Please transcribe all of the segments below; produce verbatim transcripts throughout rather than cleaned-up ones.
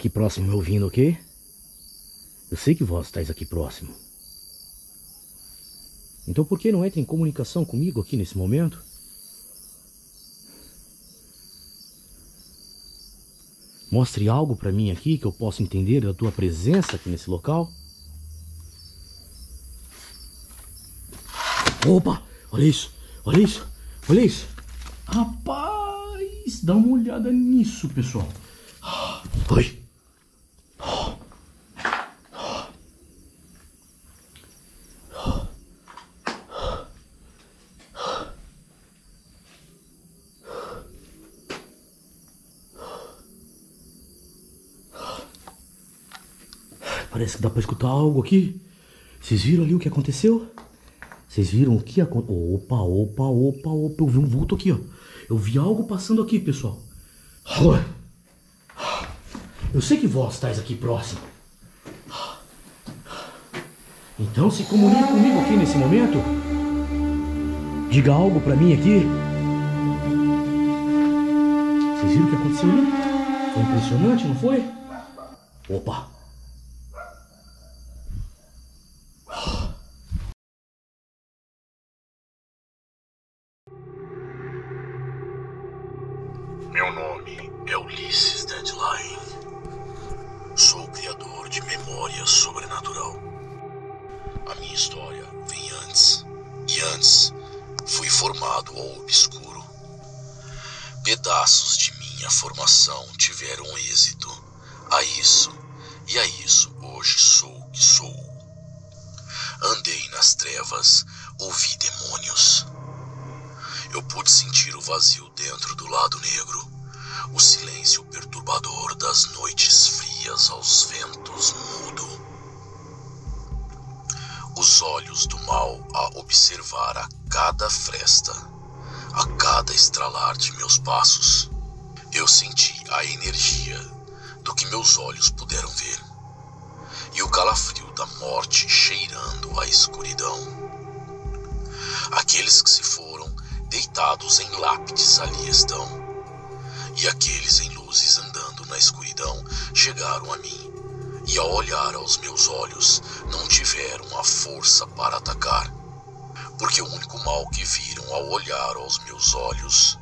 aqui próximo me ouvindo, ok? Eu sei que vós estáis aqui próximo. Então por que não entra em comunicação comigo aqui nesse momento? Mostre algo para mim aqui que eu possa entender da tua presença aqui nesse local. Opa! Olha isso! Olha isso! Olha isso! Rapaz! Dá uma olhada nisso, pessoal! Oi! Parece que dá pra escutar algo aqui. Vocês viram ali o que aconteceu? Vocês viram o que aconteceu? Opa, opa, opa, opa. Eu vi um vulto aqui, ó. Eu vi algo passando aqui, pessoal. Eu sei que vós estáis aqui próximo. Então se comunique comigo aqui nesse momento. Diga algo pra mim aqui. Vocês viram o que aconteceu ali? Foi impressionante, não foi? Opa. Meu nome é Ulisses Deadline. Sou o criador de Memória Sobrenatural. A minha história vem antes, e antes fui formado ao obscuro. Pedaços de minha formação tiveram êxito. A isso, e a isso hoje sou o que sou. Andei nas trevas, ouvi demônios. Eu pude sentir o vazio dentro do lado negro, o silêncio perturbador das noites frias aos ventos mudo. Os olhos do mal a observar a cada fresta, a cada estralar de meus passos. Eu senti a energia do que meus olhos puderam ver, e o calafrio da morte cheirando a escuridão. Aqueles que se foram deitados em lápides ali estão, e aqueles em luzes andando na escuridão chegaram a mim, e ao olhar aos meus olhos não tiveram a força para atacar, porque o único mal que viram ao olhar aos meus olhos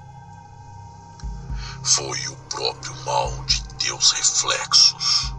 foi o próprio mal de teus reflexos.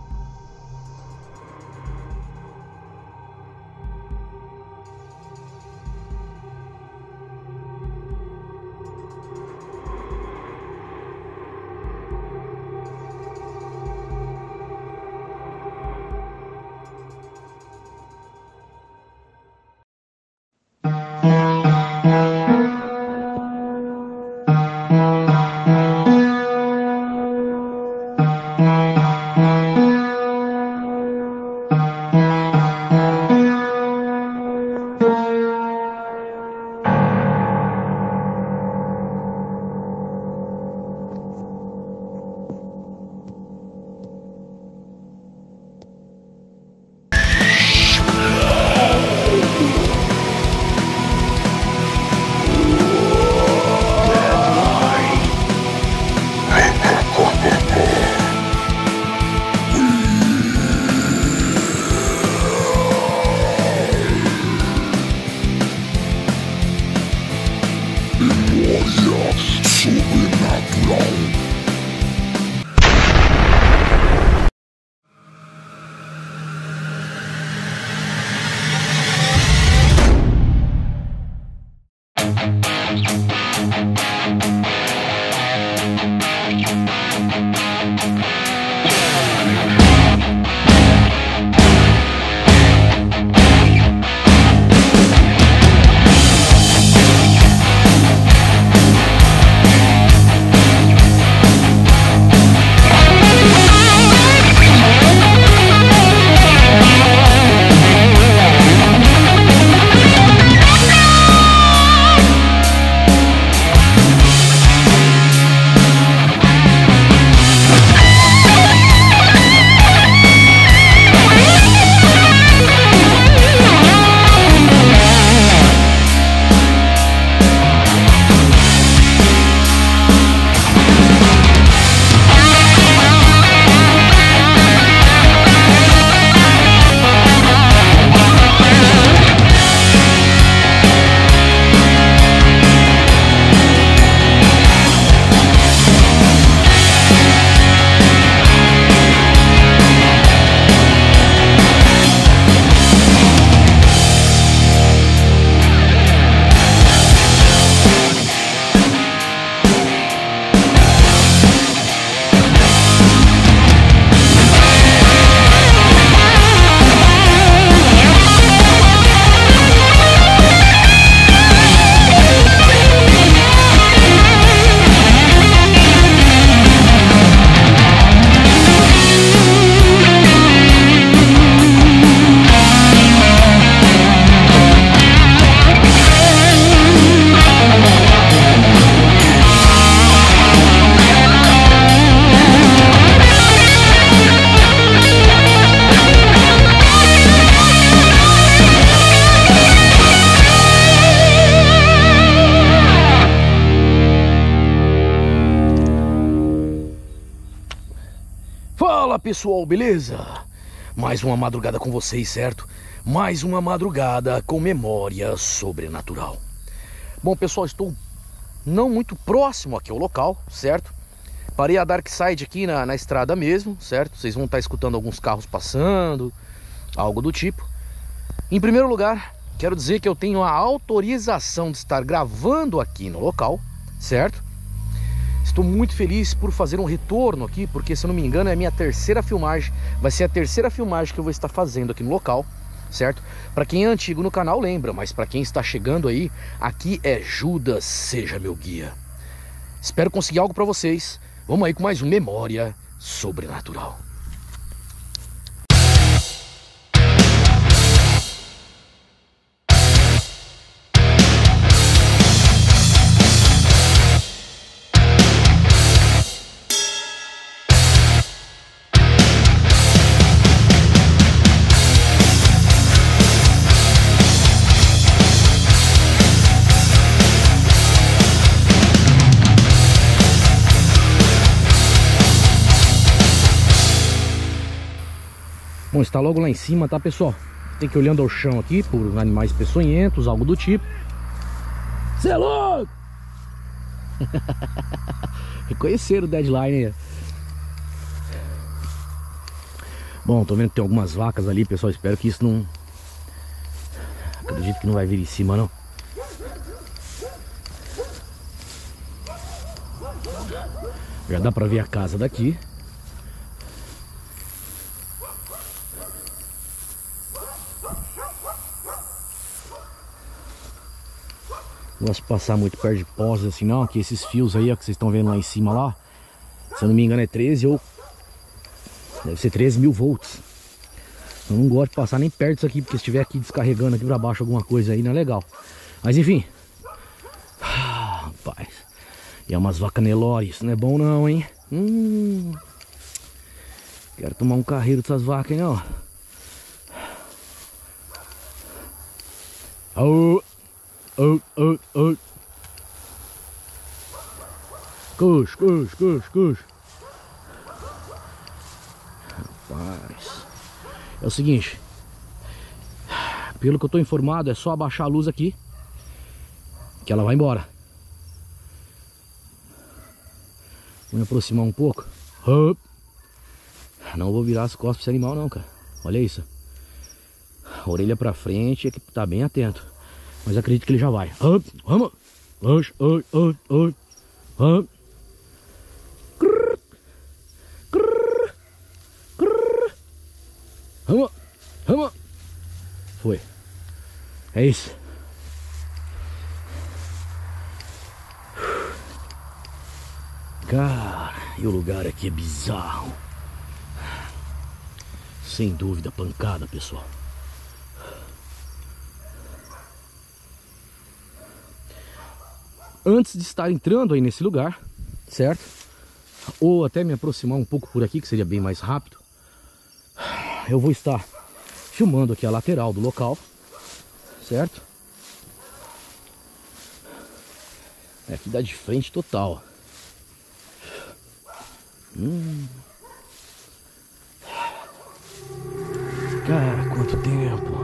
pessoal, beleza? Mais uma madrugada com vocês, certo? Mais uma madrugada com memória sobrenatural. Bom, pessoal, estou não muito próximo aqui ao local, certo? Parei a Dark Side aqui na, na estrada mesmo, certo? Vocês vão estar escutando alguns carros passando, algo do tipo. Em primeiro lugar, quero dizer que eu tenho a autorização de estar gravando aqui no local, certo? Estou muito feliz por fazer um retorno aqui, porque se eu não me engano é a minha terceira filmagem. Vai ser a terceira filmagem que eu vou estar fazendo aqui no local, certo? Para quem é antigo no canal lembra, mas para quem está chegando aí, aqui é Judas Seja Meu Guia. Espero conseguir algo para vocês. Vamos aí com mais um Memória Sobrenatural. Bom, está logo lá em cima, tá, pessoal? Tem que ir olhando ao chão aqui por animais peçonhentos, algo do tipo. Cê é louco! Reconheceram o deadline aí. Bom, tô vendo que tem algumas vacas ali, pessoal. Espero que isso não... Acredito que não vai vir em cima, não. Já dá pra ver a casa daqui. Não gosto de passar muito perto de postes assim não, que esses fios aí ó, que vocês estão vendo lá em cima lá, se eu não me engano é treze ou deve ser treze mil volts. Eu não gosto de passar nem perto disso aqui, porque se estiver aqui descarregando aqui pra baixo alguma coisa aí não é legal. Mas enfim, ah, rapaz, e é umas vacas Nelore, isso não é bom não, hein? Hum, quero tomar um carreiro dessas vacas, hein, ó. Oh. Oh, oh, oh. Cus, cus, cus, cus. Rapaz, é o seguinte, pelo que eu tô informado, é só abaixar a luz aqui que ela vai embora. Vou me aproximar um pouco. Não vou virar as costas pra esse animal não, cara. Olha isso. A orelha pra frente é que tá bem atento. Mas acredito que ele já vai. Vamos! Oi, oi, oi, oi. Vamos! Vamos! Foi. É isso. Cara, e o lugar aqui é bizarro. Sem dúvida, pancada, pessoal. Antes de estar entrando aí nesse lugar, certo? Ou até me aproximar um pouco por aqui, que seria bem mais rápido, eu vou estar filmando aqui a lateral do local, certo? É, aqui dá de frente total. Hum. Cara, quanto tempo!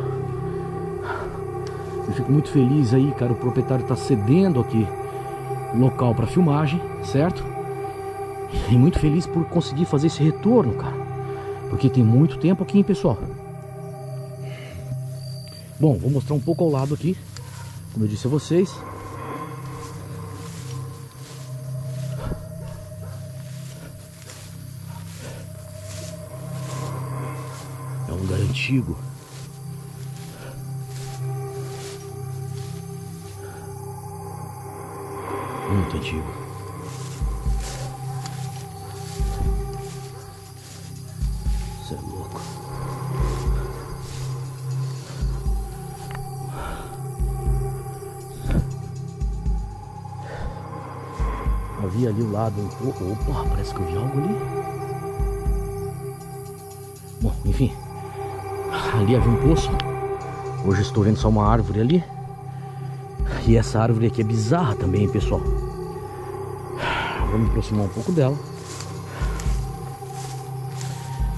Eu fico muito feliz aí, cara, o proprietário tá cedendo aqui local para filmagem, certo? E muito feliz por conseguir fazer esse retorno, cara, porque tem muito tempo aqui, hein, pessoal. Bom, vou mostrar um pouco ao lado aqui, como eu disse a vocês. É um lugar antigo. Muito antigo. Isso é louco. Havia ali o lado um pouco. Opa, parece que eu vi algo ali. Bom, enfim. Ali havia um poço. Hoje estou vendo só uma árvore ali. E essa árvore aqui é bizarra também, pessoal. Vou me aproximar um pouco dela.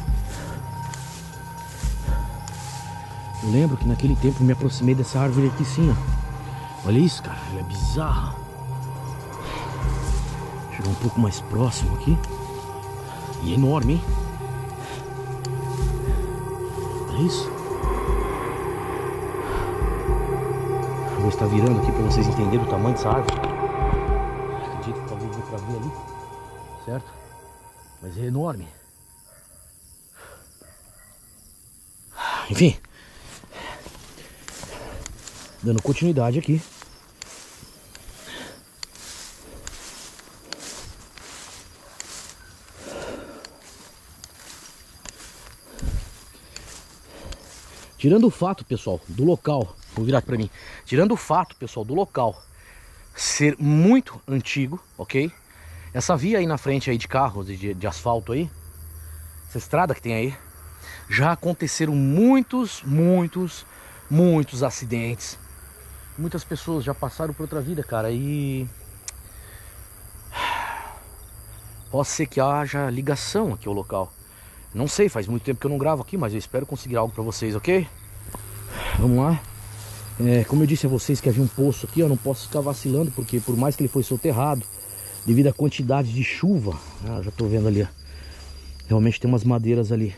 Eu lembro que naquele tempo eu me aproximei dessa árvore aqui sim, ó. Olha isso, cara, ela é bizarra. Chegar um pouco mais próximo aqui. E é enorme, hein? Olha isso. Eu vou estar virando aqui para vocês entenderem o tamanho dessa árvore. Acredito que talvez dê para ver ali, certo? Mas é enorme. Enfim, dando continuidade aqui. Tirando o fato, pessoal, do local, vou virar aqui pra mim. Tirando o fato, pessoal, do local ser muito antigo, ok? Essa via aí na frente aí de carros, de, de asfalto aí, essa estrada que tem aí, já aconteceram muitos, muitos, muitos acidentes. Muitas pessoas já passaram por outra vida, cara, e... pode ser que haja ligação aqui ao local. Não sei, faz muito tempo que eu não gravo aqui, mas eu espero conseguir algo pra vocês, ok? Vamos lá. É, como eu disse a vocês que havia um poço aqui, eu não posso ficar vacilando, porque por mais que ele foi soterrado, devido à quantidade de chuva, ah, já tô vendo ali, ó, realmente tem umas madeiras ali.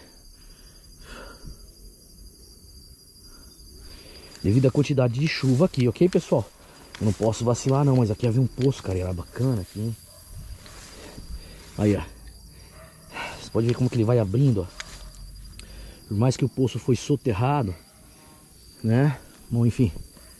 Devido à quantidade de chuva aqui, ok, pessoal? Eu não posso vacilar não, mas aqui havia um poço, cara, era bacana aqui, hein? Aí, ó. Você pode ver como que ele vai abrindo, ó. Por mais que o poço foi soterrado, né? Bom, enfim.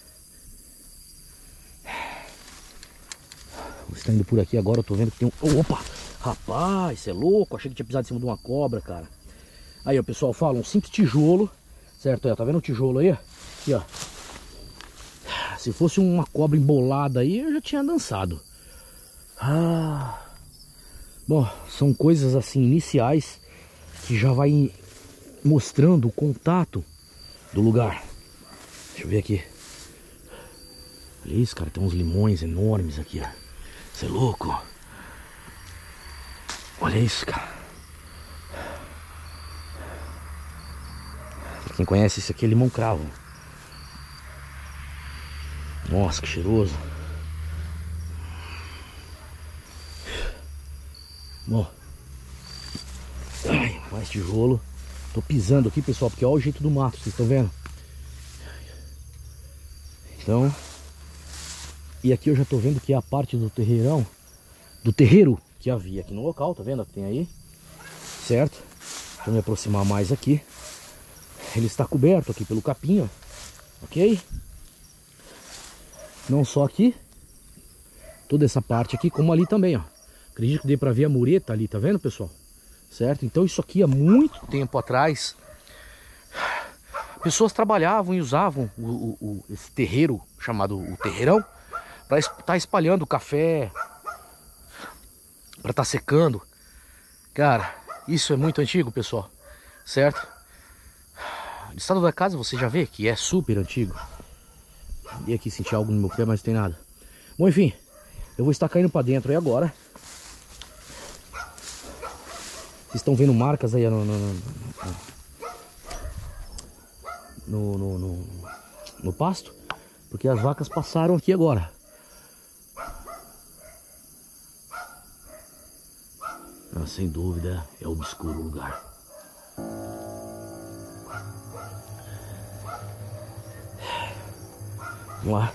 Você está indo por aqui agora, eu tô vendo que tem um... Opa! Rapaz, você é louco? Achei que tinha pisado em cima de uma cobra, cara. Aí, ó, pessoal, fala, um simples tijolo, certo? Aí, ó, tá vendo o tijolo aí? Aqui, ó. Se fosse uma cobra embolada aí, eu já tinha dançado. Ah... Bom, são coisas assim iniciais que já vai mostrando o contato do lugar. Deixa eu ver aqui. Olha isso, cara, tem uns limões enormes aqui, ó. Você é louco? Olha isso, cara. Pra quem conhece, isso aqui é limão cravo. Nossa, que cheiroso. Ó, ai, mais tijolo. Tô pisando aqui, pessoal, porque olha o jeito do mato, vocês estão vendo? Então, e aqui eu já tô vendo que é a parte do terreirão, do terreiro que havia aqui no local, tá vendo? Tem aí, certo? Deixa eu me aproximar mais aqui. Ele está coberto aqui pelo capim, ó, ok? Não só aqui, toda essa parte aqui, como ali também, ó. Acredito que dê pra ver a mureta ali, tá vendo, pessoal? Certo? Então isso aqui há muito tempo atrás, pessoas trabalhavam e usavam o, o, o, esse terreiro, chamado o terreirão, para estar espalhando café, para estar secando. Cara, isso é muito antigo, pessoal, certo? O estado da casa você já vê que é super antigo. E aqui senti algo no meu pé, mas não tem nada. Bom, enfim, eu vou estar caindo para dentro aí agora. Vocês estão vendo marcas aí no, no, no, no, no, no pasto? Porque as vacas passaram aqui agora. Ah, sem dúvida é obscuro o lugar. Vamos lá.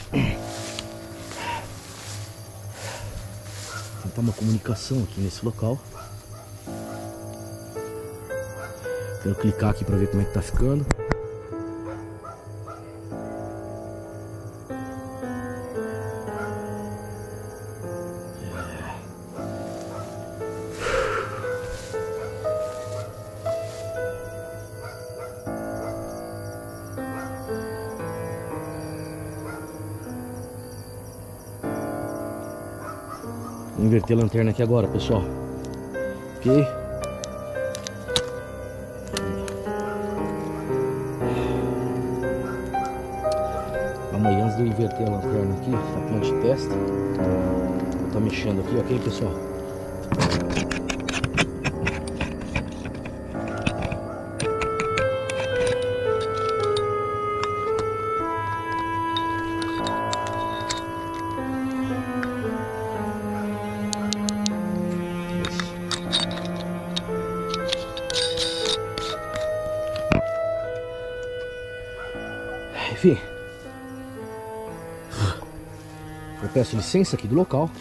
Tentar uma comunicação aqui nesse local. Quero clicar aqui para ver como é que tá ficando. É. Vou inverter a lanterna aqui agora, pessoal. Ok? Amanhã, antes de eu inverter a lanterna aqui, tá com de testa, vou estar mexendo aqui, ok, pessoal? Enfim. Eu peço licença aqui do local.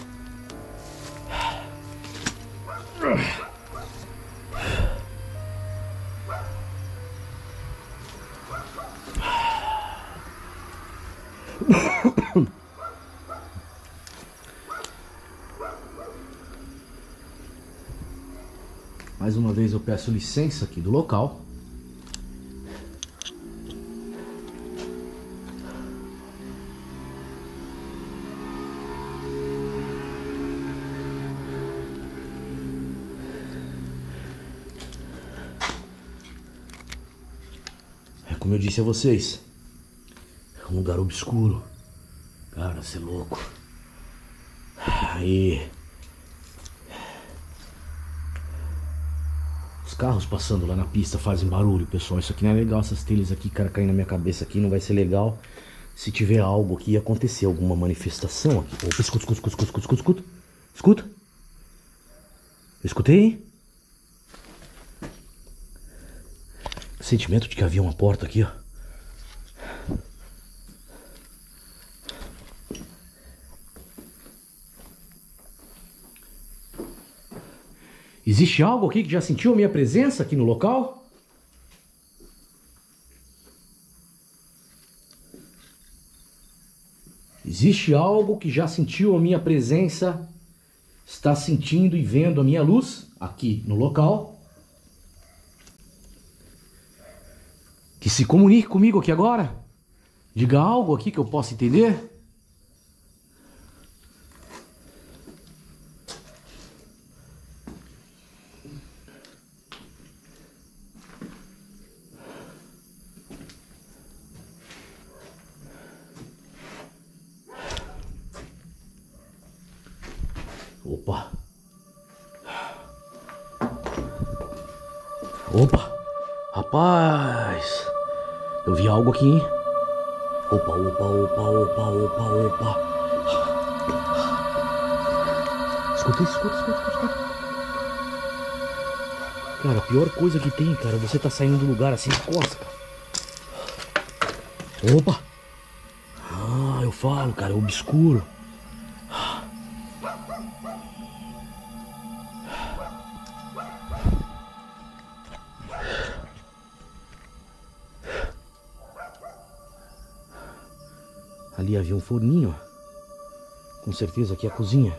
Mais uma vez eu peço licença aqui do local. É como eu disse a vocês, é um lugar obscuro. Cara, você é louco. Aí... carros passando lá na pista fazem barulho, pessoal. Isso aqui não é legal, essas telhas aqui, cara, caindo na minha cabeça aqui, não vai ser legal. Se tiver algo aqui acontecer, alguma manifestação aqui. Opa, escuta, escuta, escuta, escuta, escuta, escuta. Escuta. Eu escutei, hein? Sentimento de que havia uma porta aqui, ó. Existe algo aqui que já sentiu a minha presença aqui no local? Existe algo que já sentiu a minha presença, está sentindo e vendo a minha luz aqui no local? Que se comunique comigo aqui agora? Diga algo aqui que eu possa entender? Opa. Opa. Rapaz. Eu vi algo aqui, hein? Opa, opa, opa, opa, opa, opa. Escuta isso, escuta, escuta, escuta, escuta. Cara, a pior coisa que tem, cara, você tá saindo do lugar assim de costas, cara. Opa. Ah, eu falo, cara, é obscuro. Ali havia um forninho. Com certeza aqui é a cozinha.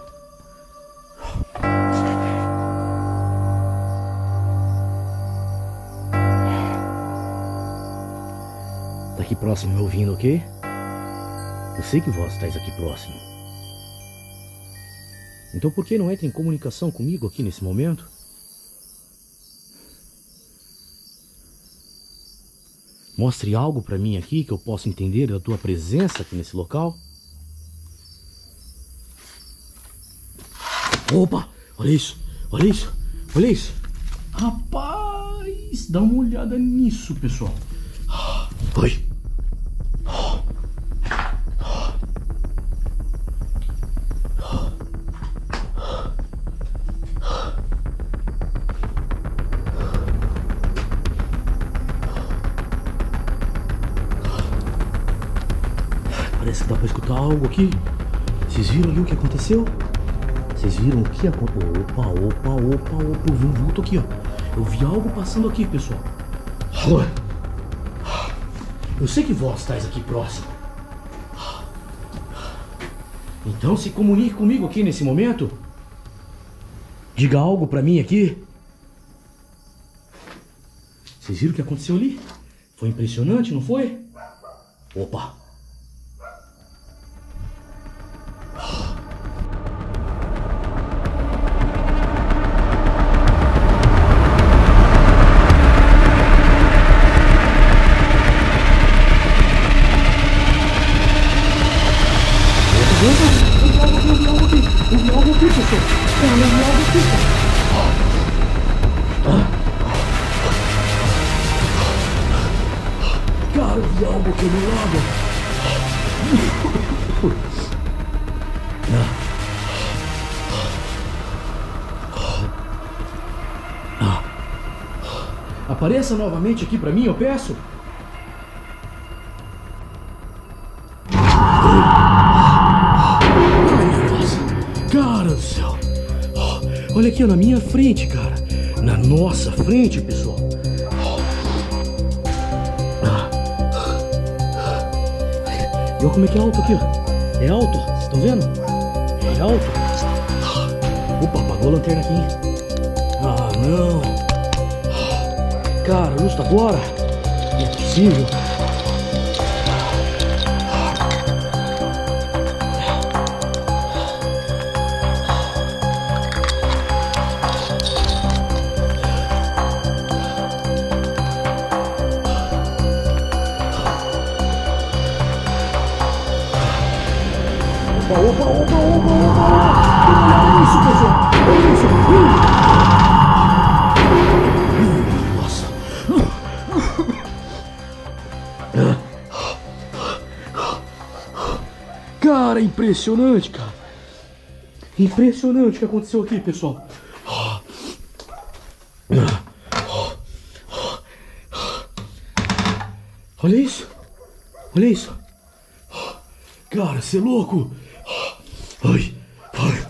Tá aqui próximo me ouvindo, ok? Eu sei que vós estáis aqui próximo. Então por que não entra em comunicação comigo aqui nesse momento? Mostre algo para mim aqui que eu possa entender da tua presença aqui nesse local. Opa! Olha isso! Olha isso! Olha isso! Rapaz! Dá uma olhada nisso, pessoal. Oi! Parece que dá pra escutar algo aqui. Vocês viram ali o que aconteceu? Vocês viram o que aconteceu? Opa, opa, opa, opa. Eu vi um vulto aqui, ó. Eu vi algo passando aqui, pessoal. Eu sei que vós estáis aqui próximo. Então se comunique comigo aqui nesse momento. Diga algo pra mim aqui. Vocês viram o que aconteceu ali? Foi impressionante, não foi? Opa. Cara, eu vi algo aqui do lado. Apareça novamente aqui pra mim, eu peço. céu. Olha aqui, ó, na minha frente, cara. Na nossa frente, pessoal. E olha como é que é alto aqui, ó. É alto, vocês estão vendo? É alto. Opa, apagou a lanterna aqui, hein? Ah, não. Cara, justo agora? Não é possível. Opa, opa, opa, opa, opa! Olha isso, pessoal! Olha isso! Nossa! Cara, impressionante, cara! Impressionante o que aconteceu aqui, pessoal! Olha isso! Olha isso! Cara, você é louco! Ai, ai.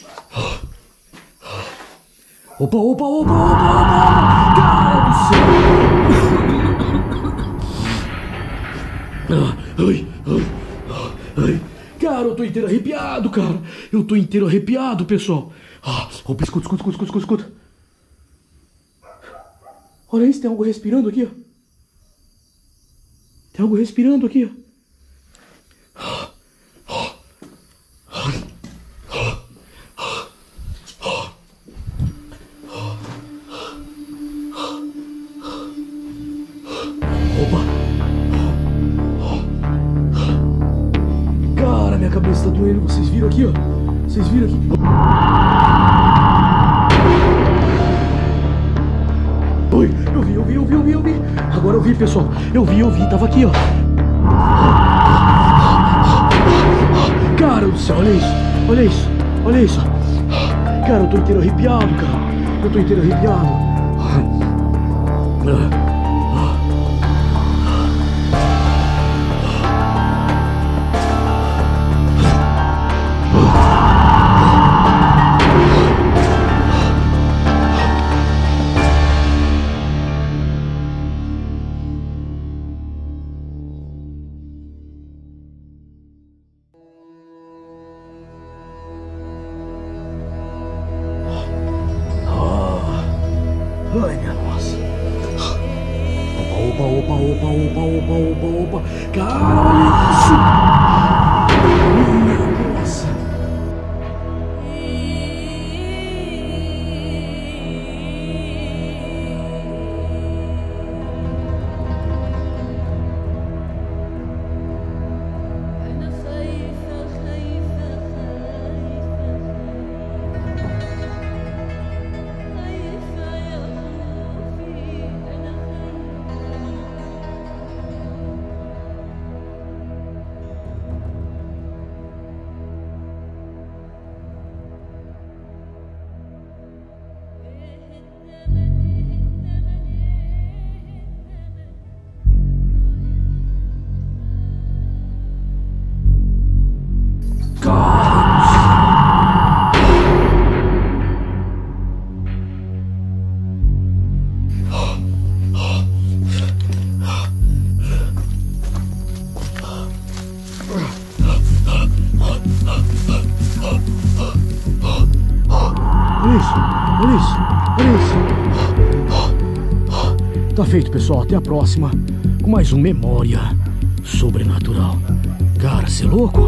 Opa, opa, opa, opa, opa! Cara do céu! Ai, ai, ai. Cara, eu tô inteiro arrepiado, cara. Eu tô inteiro arrepiado, pessoal. Opa, escuta, escuta, escuta, escuta, escuta. Olha isso, tem algo respirando aqui, ó. Tem algo respirando aqui, ó. Cara, minha cabeça tá doendo. Vocês viram aqui, ó? Vocês viram aqui? Oi, eu vi, eu vi, eu vi, eu vi, eu vi. Agora eu vi, pessoal. Eu vi, eu vi, tava aqui, ó. Cara do céu, olha isso. Olha isso, olha isso. Cara, eu tô inteiro arrepiado, cara. Eu tô inteiro arrepiado. Ai, minha nossa. Opa, opa, opa, opa, opa, opa, opa. Cara, olha isso. Minha nossa. Olha isso, olha isso, olha isso. Tá feito, pessoal. Até a próxima com mais um Memória Sobrenatural. Cara, você é louco?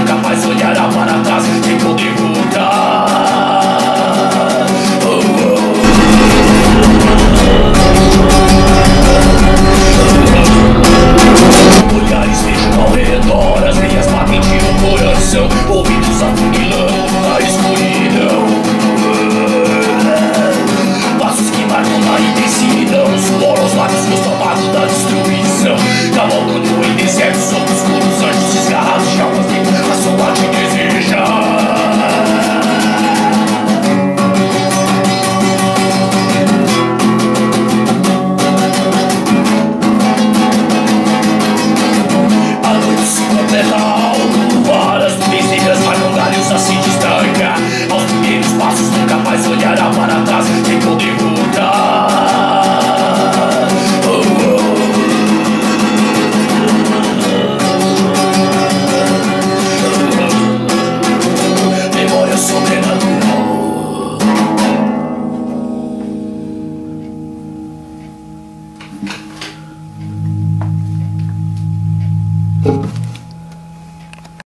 nunca mais olhará para trás, tentou derrotar. Olhares vejam ao redor, as veias batem de um coração, ouvidos afunilando a escuridão. Passos que marcam na imensidão, suor aos lábios, gosto amargo da destruição. Cavalgando em desertos obscuros, anjos desgarrados de almas livres, a sombra te deseja. A noite se completa.